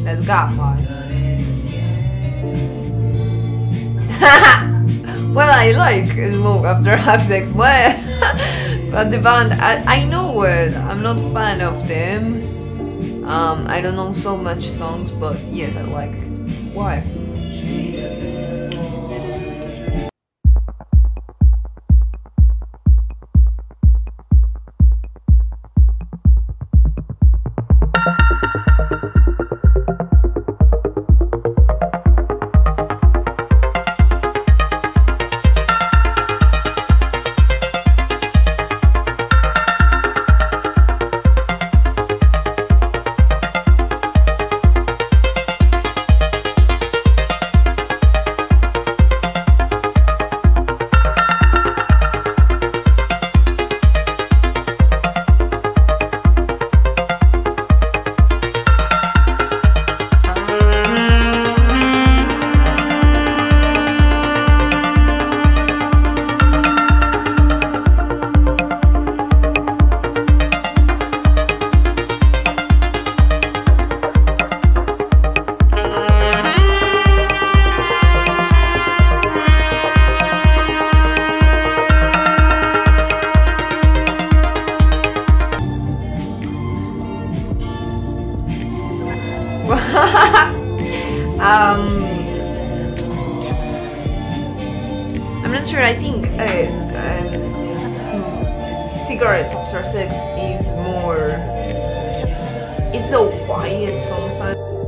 Let's go, boys. Well, I like smoke after half sex, but the band, I know it. I'm not a fan of them. I don't know so much songs, but yes, I like. Why? I'm not sure. I think cigarettes after sex is more. It's so quiet sometimes.